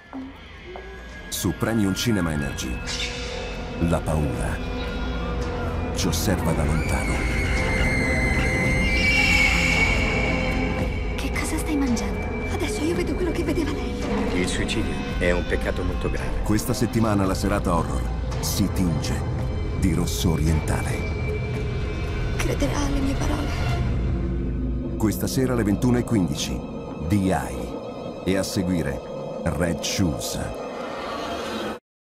Su Premium Cinema Energy, la paura ci osserva da lontano. Che cosa stai mangiando? Adesso io vedo quello che vedeva lei. Il suicidio è un peccato molto grave. Questa settimana la serata horror si tinge di rosso orientale. Crederà alle mie parole. Questa sera alle 21:15, The Eye. E a seguire, Red Shoes.